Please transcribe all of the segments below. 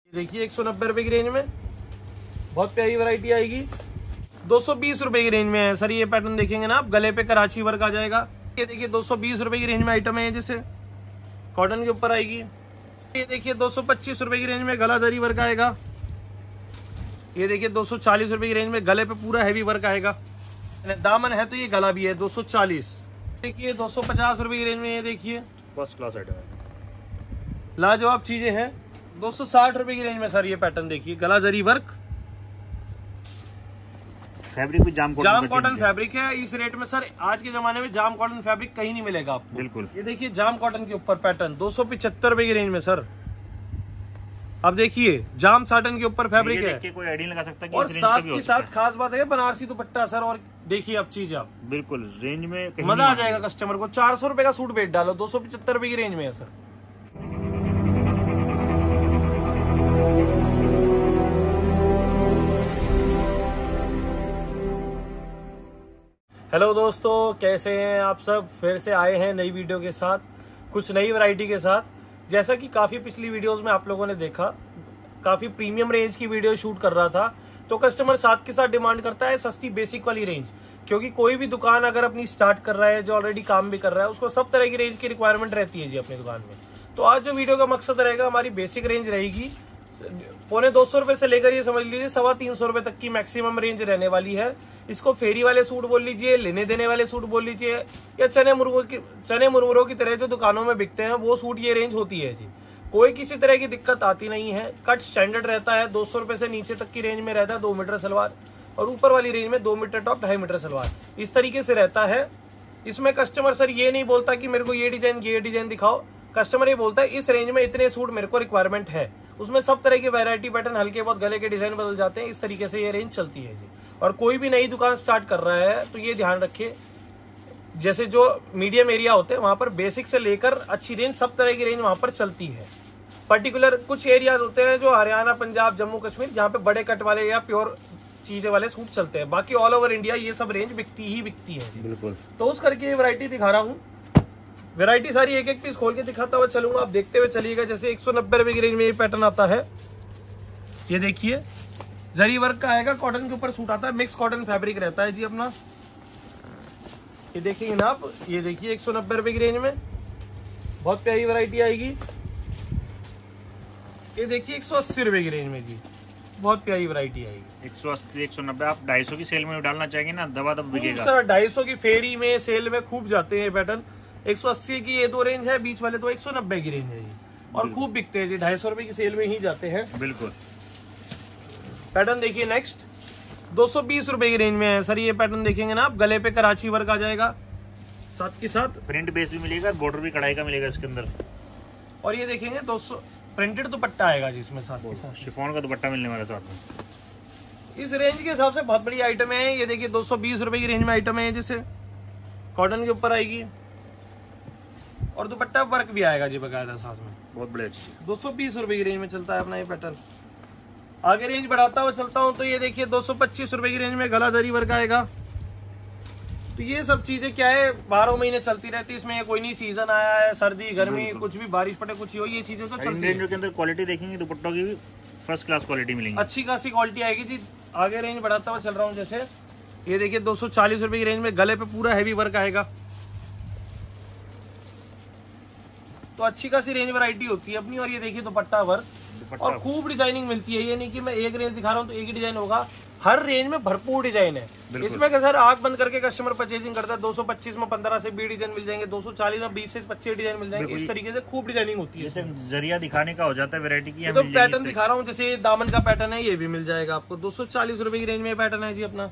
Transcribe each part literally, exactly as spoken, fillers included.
देखिए एक सौ नब्बे रुपए की रेंज में बहुत प्यारी वैरायटी आएगी। दो सौ बीस रुपए की रेंज में है सर। ये पैटर्न देखेंगे ना आप, गले पे कराची वर्क आ जाएगा। ये देखिए दो सौ बीस रुपए की रेंज में आइटम है, जैसे कॉटन के ऊपर आएगी। ये देखिए दो सौ पच्चीस रुपए की रेंज में गला जरी वर्क आएगा। ये देखिए दो सौ चालीस रुपए की रेंज में गले पे पूरा हैवी वर्क आएगा। दामन है तो ये गला भी है दो सौ चालीस। देखिए दो सौ पचास रुपए की रेंज में ये देखिए फर्स्ट क्लास आइटम है, लाजवाब चीजें हैं। दो सौ साठ रुपए की रेंज में सर ये पैटर्न देखिए, गला जरी वर्क, फैब्रिक भी जाम कॉटन जाम कॉटन फैब्रिक है। इस रेट में सर आज के जमाने में जाम कॉटन फैब्रिक कहीं नहीं मिलेगा आपको। बिल्कुल। ये देखिए जाम कॉटन के ऊपर पैटर्न दो सौ पिछहत्तर रुपए की रेंज में सर। अब देखिए जाम साटन के ऊपर फैब्रिक है, कोई आइडिया लगा सकता है कि और इस रेंज साथ का भी के हो साथ सकता है। खास बात है बनारसी दुपट्टा सर। और देखिए अब चीज आप बिल्कुल रेंज में कहीं मजा आ नहीं जाएगा कस्टमर को। चार सौ रुपए का सूट बेच डालो, दो सौ पिछहत्तर रुपए की रेंज में है सर। हेलो दोस्तों, कैसे हैं आप सब? फिर से आए हैं नई वीडियो के साथ, कुछ नई वैरायटी के साथ। जैसा कि काफी पिछली वीडियोस में आप लोगों ने देखा, काफी प्रीमियम रेंज की वीडियो शूट कर रहा था, तो कस्टमर साथ के साथ डिमांड करता है सस्ती बेसिक वाली रेंज। क्योंकि कोई भी दुकान अगर अपनी स्टार्ट कर रहा है, जो ऑलरेडी काम भी कर रहा है, उसको सब तरह की रेंज की रिक्वायरमेंट रहती है जी अपनी दुकान में। तो आज जो वीडियो का मकसद रहेगा, हमारी बेसिक रेंज रहेगी पौने दो सौ रुपए से लेकर ये समझ लीजिए सवा तीन सौ रुपए तक की मैक्सिमम रेंज रहने वाली है। इसको फेरी वाले सूट बोल लीजिए, लेने देने वाले सूट बोल लीजिए, या चने मुर्गों की चने मुरमुरों की तरह जो दुकानों में बिकते हैं वो सूट ये रेंज होती है जी। कोई किसी तरह की दिक्कत आती नहीं है। कट स्टैंडर्ड रहता है, दो सौ रुपए से नीचे तक की रेंज में रहता है दो मीटर सलवार, और ऊपर वाली रेंज में दो मीटर टॉप ढाई मीटर सलवार, इस तरीके से रहता है। इसमें कस्टमर सर ये नहीं बोलता कि मेरे को ये डिजाइन ये डिजाइन दिखाओ, कस्टमर ये बोलता है इस रेंज में इतने सूट मेरे को रिक्वायरमेंट है। उसमें सब तरह की वैरायटी पैटर्न, हल्के बहुत गले के डिजाइन बदल जाते हैं। इस तरीके से ये रेंज चलती है जी। और कोई भी नई दुकान स्टार्ट कर रहा है तो ये ध्यान रखे, जैसे जो मीडियम एरिया होते हैं वहां पर बेसिक से लेकर अच्छी रेंज, सब तरह की रेंज वहां पर चलती है। पर्टिकुलर कुछ एरियाज होते हैं जो हरियाणा, पंजाब, जम्मू कश्मीर, जहाँ पे बड़े कट वाले या प्योर चीजें वाले सूट चलते हैं। बाकी ऑल ओवर इंडिया ये सब रेंज बिकती ही बिकती है। बिल्कुल। तो उस करके ये वैरायटी दिखा रहा हूँ। वैरायटी सारी एक एक पीस खोल के दिखाता हुआ चलूंगा, आप देखते हुए चलिएगा। जैसे एक सौ नब्बे रुपए की रेंज में ये पैटर्न आता है, ये देखिए जरी वर्क का आएगा, कॉटन के ऊपर सूट आता है, मिक्स कॉटन फैब्रिक रहता है जी अपना। ये देखेंगे ना आप, ये देखिए एक सौ नब्बे रुपए की रेंज में बहुत प्यारी वैरायटी आएगी। ये देखिए एक सौ अस्सी रुपए की रेंज में जी बहुत प्यारी वैरायटी आएगी। एक सौ अस्सी एक सौ नब्बे आप ढाई सौ की सेल में डालना चाहेंगे ना, दबा दब बिकेगा सर। ढाई सौ की फेरी में, सेल में खूब जाते हैं पैटर्न। एक सौ अस्सी की ये दो रेंज है, बीच वाले तो एक सौ नब्बे की रेंज है जी, और खूब बिकते हैं जी। ढाई सौ रुपए की सेल में ही जाते हैं। बिल्कुल। पैटर्न देखिए नेक्स्ट दो सौ बीस रुपए की रेंज में है सर। ये पैटर्न देखेंगे ना आप, गले पे कराची वर्क आ जाएगा, साथ के साथ प्रिंट बेस भी मिलेगा, बॉर्डर भी कढ़ाई का मिलेगा इसके अंदर। और ये देखेंगे दो सौ प्रिंटेड दुपट्टा आएगा जी इसमें साथ के साथ। शिफॉन का दुपट्टा मिलने वाला साथ में। इस रेंज के हिसाब से बहुत बड़ी आइटम है। ये देखिए दो सौ बीस रुपए की रेंज में आइटम है, जैसे कॉटन के ऊपर आएगी, और दुपट्टा वर्क भी आएगा जी बकायदा साथ में। बहुत बड़ी अच्छी दो सौ बीस रुपए की रेंज में चलता है अपना ये पैटर्न। आगे रेंज बढ़ाता हुआ चलता हूँ तो ये देखिए दो सौ पच्चीस रुपए की रेंज में गला जरी वर्क आएगा। तो ये सब चीजें क्या है, बारह महीने चलती रहती है। इसमें कोई नहीं सीजन आया है, सर्दी गर्मी कुछ भी, बारिश पड़े कुछ ही हो, ये चीजें तो चलती है। रेंज के अंदर क्वालिटी देखेंगे, दुपट्टों की भी फर्स्ट क्लास क्वालिटी मिलेगी, अच्छी खासी क्वालिटी आएगी जी। आगे रेंज बढ़ाता हुआ चल रहा हूँ, जैसे ये देखिए दो सौ चालीस रुपए की रेंज में गले पे पूरा हैवी वर्क आएगा। तो अच्छी खासी रेंज वैरायटी होती है अपनी। और ये देखिए दुपट्टा वर्क, और खूब डिजाइनिंग मिलती है। ये नहीं कि मैं एक रेंज दिखा रहा हूँ तो एक ही डिजाइन होगा, हर रेंज में भरपूर डिजाइन है। इसमें सर आंख बंद करके कस्टमर परचेजिंग करता है। दो सौ पच्चीस में पंद्रह से बीस डिजाइन मिल जाएंगे, दो सौ चालीस में बीस से पच्चीस डिजाइन मिल जाएंगे। इस तरीके से खूब डिजाइनिंग होती है। जरिया दिखाने का हो जाता है वैरायटी की। तो पैटर्न दिखा रहा हूँ, जैसे दामन का पैटर्न है, ये भी मिल जाएगा आपको। दो सौ चालीस रुपए की रेंज में पैटर्न है जी अपना।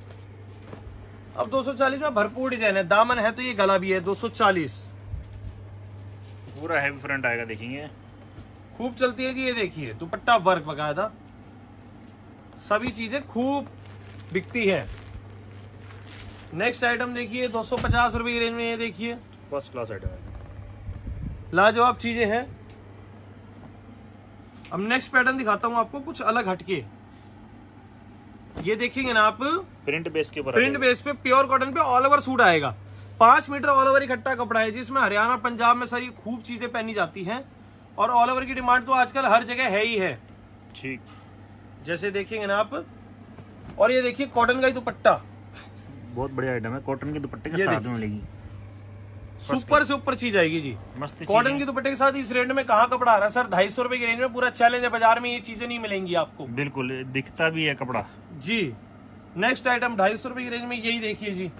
अब दो सौ चालीस में भरपूर डिजाइन है, दामन है तो ये गला भी है। दो सौ चालीस पूरा हैवी फ्रंट आएगा, देखेंगे खूब चलती है जी। ये देखिए दुपट्टा वर्क बकायदा, सभी चीजें खूब बिकती है। नेक्स्ट आइटम देखिए दो सौ पचास रुपए की रेंज में, ये देखिए फर्स्ट क्लास आइटम है, लाजवाब चीजें हैं। अब नेक्स्ट पैटर्न दिखाता हूं आपको कुछ अलग हटके। ये देखेंगे ना आप, प्रिंट बेस के ऊपर, प्रिंट बेस पे प्योर कॉटन पे ऑल ओवर सूट आएगा। पांच मीटर ऑल ओवर इकट्ठा कपड़ा है जिसमें हरियाणा पंजाब में सारी खूब चीजें पहनी जाती हैं। और ऑल ओवर की डिमांड तो आजकल हर जगह है ही है। ठीक, जैसे देखेंगे ना आप। और ये देखिए कॉटन का ही दुपट्टा, बहुत बढ़िया आइटम है, कॉटन के दुपट्टे के साथ में मिलेगी, सुपर से ऊपर चीज आएगी जी। मस्त कॉटन के दुपट्टे के साथ इस रेट में कहाँ कपड़ा आ रहा है सर? ढाई सौ रुपए की रेंज में पूरा चैलेंज है, बाजार में ये चीजें नहीं मिलेंगी आपको। बिल्कुल दिखता भी है कपड़ा जी। नेक्स्ट आइटम ढाई सौ रुपए की रेंज में यही देखिए जी,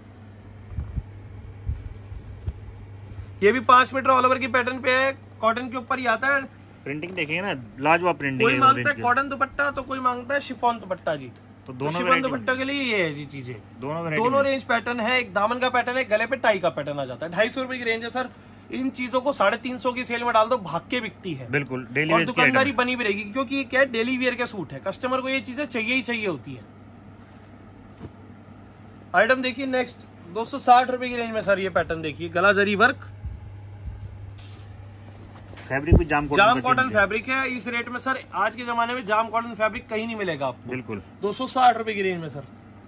ये भी पांच मीटर ऑल ओवर की पैटर्न पे है, कॉटन के ऊपर ही आता है। प्रिंटिंग देखेंगे ना, लाजवाब प्रिंटिंग। कोई मांगता है कॉटन दुपट्टा तो कोई मांगता है शिफॉन दुपट्टा जी। तो दोनों शिफॉन दुपट्टा के लिए ये है जी चीजें, दोनों दोनों रेंज पैटर्न है। एक दामन का पैटर्न है, गले पे टाई का पैटर्न आ जाता है। ढाई सौ रुपए की रेंज है सर। इन चीजों को साढ़े तीन सौ की सेल में डाल दो, भाग के बिकती है। बिल्कुल डेली और दुकानदारी बनी भी रहेगी, क्योंकि ये क्या है, डेली वियर के सूट है, कस्टमर को ये चीजें चाहिए ही चाहिए होती है। आइटम देखिए नेक्स्ट, दो सौ साठ रुपए की रेंज में सर ये पैटर्न देखिए, गला जरी वर्क, फैब्रिक भी जाम कॉटन जाम कॉटन फैब्रिक है। इस रेट में सर आज के जमाने में जाम कॉटन फैब्रिक कहीं नहीं मिलेगा आपको। बिल्कुल दो सौ साठ रुपए की रेंज में सर।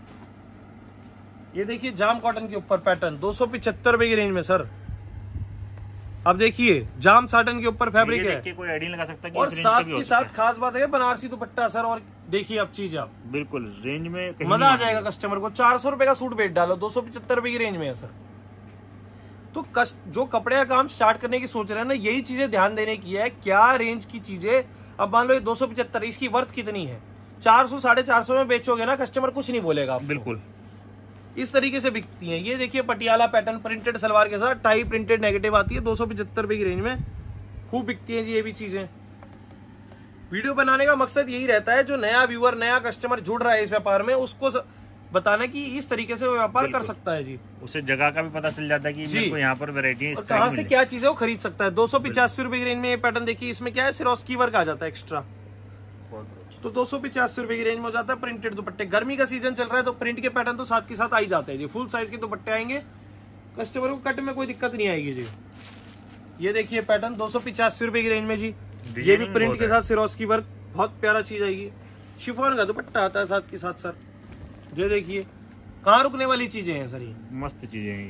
ये देखिए जाम कॉटन के ऊपर पैटर्न, दो सौ पिछहत्तर रुपए की रेंज में सर। अब देखिए जाम साटन के ऊपर फैब्रिक है, कोई आइडिया लगा सकता है कि और इस रेंज साथ का भी हो के सकता साथ खास बात है बनारसी दुपट्टा सर। और देखिए अब चीज आप, बिल्कुल रेंज में मजा आ जाएगा कस्टमर को। चार सौ रुपए का सूट बेच डालो, दो सौ पिछहत्तर रुपए की रेंज में है सर। तो कस्ट, जो कपड़े का काम स्टार्ट करने की सोच रहे हैं ना, यही चीजें ध्यान देने की है। क्या रेंज की चीजें, अब मान लो ये दो सौ पिछहत्तर, इसकी वर्थ कितनी है? चार सौ साढ़े चार सौ में बेचोगे ना, कस्टमर कुछ नहीं बोलेगा। बिल्कुल इस तरीके से बिकती है। ये देखिए पटियाला पैटर्न प्रिंटेड सलवार के साथ टाई प्रिंटेड नेगेटिव आती है, दो सौ पिछहत्तर रुपए की रेंज में खूब बिकती है जी ये भी चीजें। वीडियो बनाने का मकसद यही रहता है, जो नया व्यूअर नया कस्टमर जुड़ रहा है इस व्यापार में, उसको बताना कि इस तरीके से वो व्यापार कर सकता है जी। उसे जगह का भी पता चल जाता है कि मेरे को यहाँ पर वैरायटी कहाँ से क्या चीजें वो खरीद सकता है। दो सौ पिचासी रुपए की रेंज में ये पैटर्न देखिए, इसमें क्या है, सिरोस्की वर्क आ जाता है एक्स्ट्रा, तो दो सौ पिचासी रुपए की रेंज में हो जाता है। प्रिंटेड दुपट्टे, गर्मी का सीजन चल रहा है तो प्रिंट के पैटर्न तो साथ के साथ आ ही जाते हैं जी। फुल साइज के दुपट्टे आएंगे, कस्टमर को कट में कोई दिक्कत नहीं आएगी जी। ये देखिए पैटर्न दो सौ पिचासी रुपए की रेंज में जी, ये भी प्रिंट के साथ सिरोस्की वर्क, बहुत प्यारा चीज आएगी। शिफॉन का दुपट्टा आता है साथ के साथ सर। ये देखिए कहाँ रुकने वाली चीजें हैं सर, ये मस्त चीजें हैं।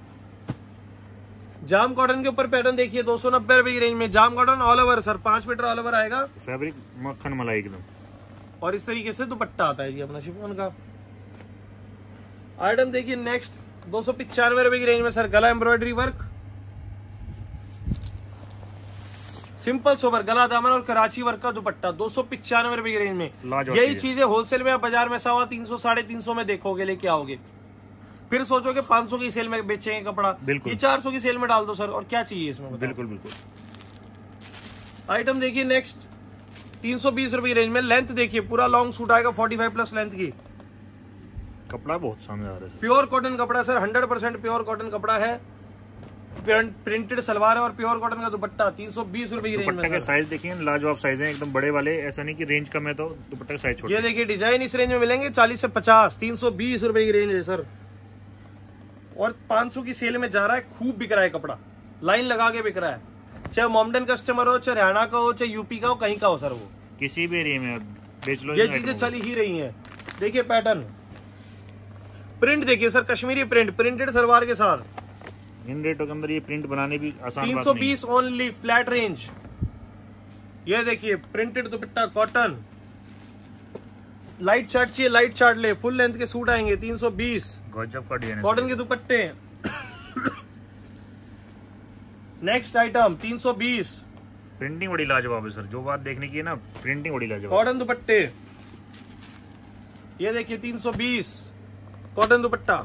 जाम कॉटन के ऊपर पैटर्न देखिए, दो सौ नब्बे रुपए की रेंज में जाम कॉटन ऑल ओवर सर, पांच मीटर ऑल ओवर आएगा, फैब्रिक मक्खन मलाई एकदम। और इस तरीके से दुपट्टा आता है जी अपना शिफॉन का। आइटम देखिए नेक्स्ट, दो सौ पिचानवे रुपए की रेंज में सर, गला एम्ब्रॉयडरी वर्क, सिंपल सोबर गला दामन और कराची वर्क का दुपट्टा, दो सौ पिचानवे रुपए की रेंज में। यही चीजें होलसेल में आप बाजार में सवा तीन सौ साढ़े तीन सौ में देखोगे, लेके आओगे, फिर सोचोगे पांच सौ की सेल में बेचेंगे कपड़ा, ये चार सौ की सेल में डाल दो सर, और क्या चाहिए इसमें? बिल्कुल बिल्कुल। आइटम देखिए नेक्स्ट, तीन सौ बीस रुपए की रेंज में। लेंथ देखिए पूरा लॉन्ग सूट आएगा, पैंतालीस प्लस लेंथ की, कपड़ा बहुत शानदार है, प्योर कॉटन कपड़ा sir, hundred percent pure cotton कपड़ा है, प्रिंटेड सलवार है और प्योर कॉटन का दुपट्टा, तीन सौ बीस रुपए की रेंज में। दुपट्टे के साइज देखिए लाजवाब साइज है एकदम बड़े वाले, ऐसा नहीं कि रेंज कम है तो दुपट्टे का साइज छोटा। ये देखिए डिजाइन इस रेंज में मिलेंगे चालीस से पचास, तीन सौ बीस रुपए की रेंज है सर, और पांच सौ की सेल में जा रहा है, खूब बिक रहा है कपड़ा, लाइन लगा के बिक रहा है, चाहे मोमडन कस्टमर हो, चाहे हरियाणा का हो, चाहे यूपी का हो, कहीं का हो सर, वो किसी भी एरिया में बेच लो, ये चीजें चली ही रही हैं। देखिए पैटर्न, प्रिंट देखिए sir, Kashmiri print, printed salwar के साथ, इन रेटों के अंदर ये प्रिंट बनाने भी आसान तीन सौ बीस ओनली, फ्लैट रेंज। ये देखिए printed dupatta cotton, light chart चाहिए लाइट चार्ट ले, फुल लेंथ के सूट आएंगे, तीन सौ बीस, गजब का डिजाइन, कॉटन के दुपट्टे। नेक्स्ट आइटम तीन सौ बीस, प्रिंटिंग बड़ी लाजवाब है सर, जो बात देखने की है ना, प्रिंटिंग बड़ी लाजवाब, कॉटन दुपट्टे। ये देखिए तीन सौ बीस कॉटन दुपट्टा,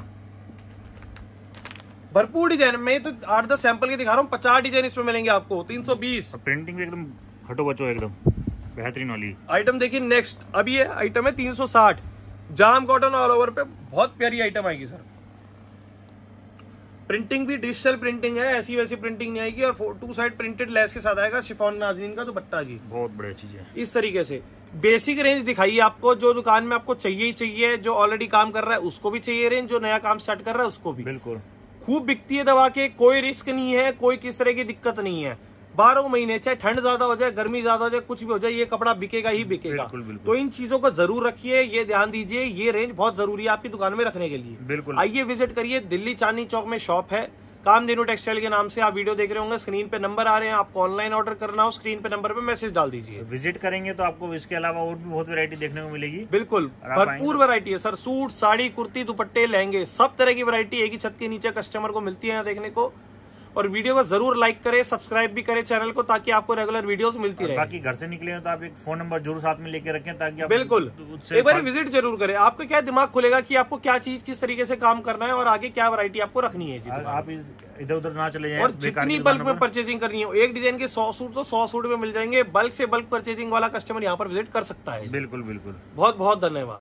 भरपूर डिजाइन, में तो आठ दस सैंपल के दिखा रहा हूँ, पचास डिजाइन इसमें मिलेंगे आपको, तीन सौ बीस। प्रिंटिंग भी एकदम हटो बचो एकदम बेहतरीन वाली। आइटम देखिए नेक्स्ट, अब ये आइटम है तीन सौ साठ, जाम कॉटन ऑल ओवर पे, बहुत प्यारी आइटम आएगी सर। प्रिंटिंग भी डिजिटल प्रिंटिंग है, ऐसी वैसी प्रिंटिंग नहीं आएगी, और टू साइड प्रिंटेड लेस के साथ आएगा, शिफॉन नाजरीन का दुपट्टा जी, बहुत बढ़िया चीज है। इस तरीके से बेसिक रेंज दिखाई आपको, जो दुकान में आपको चाहिए ही चाहिए, जो ऑलरेडी काम कर रहा है उसको भी चाहिए रेंज, जो नया काम स्टार्ट कर रहा है उसको भी। बिल्कुल खूब बिकती है दवा के, कोई रिस्क नहीं है, कोई किस तरह की दिक्कत नहीं है। बारह महीने चाहे ठंड ज्यादा हो जाए, गर्मी ज्यादा हो जाए, कुछ भी हो जाए, ये कपड़ा बिकेगा ही बिकेगा। बिल्कुल, बिल्कुल। तो इन चीजों को जरूर रखिए, ये ध्यान दीजिए, ये रेंज बहुत जरूरी है आपकी दुकान में रखने के लिए। बिल्कुल आइए विजिट करिए, दिल्ली चांदनी चौक में शॉप है, कामधेनु टेक्सटाइल के नाम से आप वीडियो देख रहे होंगे, स्क्रीन पे नंबर आ रहे हैं, आपको ऑनलाइन ऑर्डर करना हो स्क्रीन पे नंबर पे मैसेज डाल दीजिए। विजिट करेंगे तो आपको इसके अलावा और भी बहुत वैरायटी देखने को मिलेगी। बिल्कुल, भरपूर वैरायटी है सर, सूट, साड़ी, कुर्ती, दुपट्टे, लहंगे, सब तरह की वैरायटी एक ही छत के नीचे कस्टमर को मिलती है यहाँ देखने को। और वीडियो को जरूर लाइक करें, सब्सक्राइब भी करें चैनल को, ताकि आपको रेगुलर वीडियोस मिलती रहे। बाकी घर से निकले तो आप एक फोन नंबर जरूर साथ में लेके रखें, ताकि आप बिल्कुल एक बार विजिट जरूर करें। आपका क्या दिमाग खुलेगा कि आपको क्या चीज किस तरीके से काम करना है और आगे क्या वैरायटी आपको रखनी है जी। आप इधर उधर ना चले जाएं। और जितनी बल्क में परचेजिंग करनी हो, एक डिजाइन के सौ सूट तो सौ सूट में मिल जाएंगे। बल्क से बल्क परचेजिंग वाला कस्टमर यहाँ पर विजिट कर सकता है। बिल्कुल बिल्कुल। बहुत बहुत धन्यवाद।